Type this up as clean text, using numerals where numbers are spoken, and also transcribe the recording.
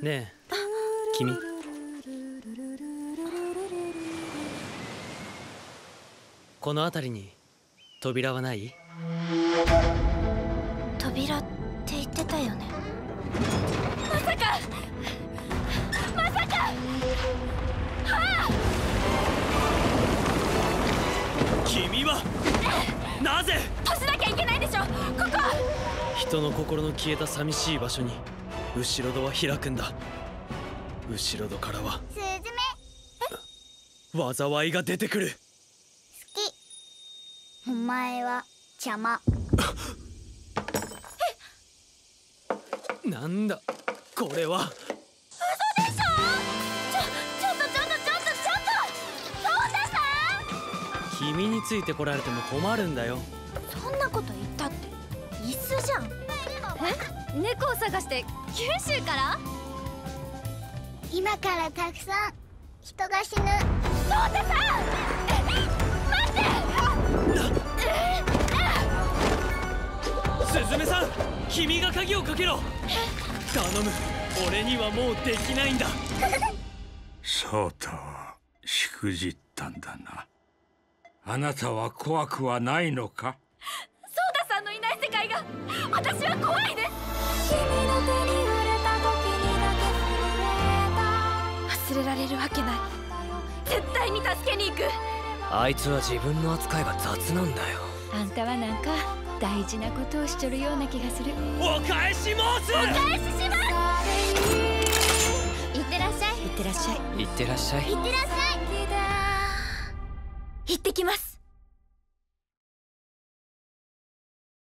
ねえ君、この辺りに扉はない？ 扉って言ってたよね。まさかまさか。はあ、 君はなぜ閉じなきゃいけないでしょここ。 人の心の消えた寂しい場所に後ろ戸は開くんだ。後ろ戸からはスズメ災いが出てくる。 好き。お前は邪魔。 なんだこれは。 嘘でしょ。ちょっとソータさん。 君についてこられても困るんだよ。 そんなこと言ったって椅子じゃん。猫を探して九州から？ 今からたくさん人が死ぬ。 ソータさん待って。 スズメさん、君が鍵をかけろ。頼む、俺にはもうできないんだ。 ソータはしくじったんだな。あなたは怖くはないのか？ ソータさんのいない世界が私は怖いです。忘れられるわけない。絶対に助けに行く。 あいつは自分の扱いが雑なんだよ。 あんたはなんか大事なことをしちょるような気がする。 お返し申す。 お返しします。 いってらっしゃい。いってらっしゃい。 いってらっしゃい。 いってらっしゃい。 行ってきます。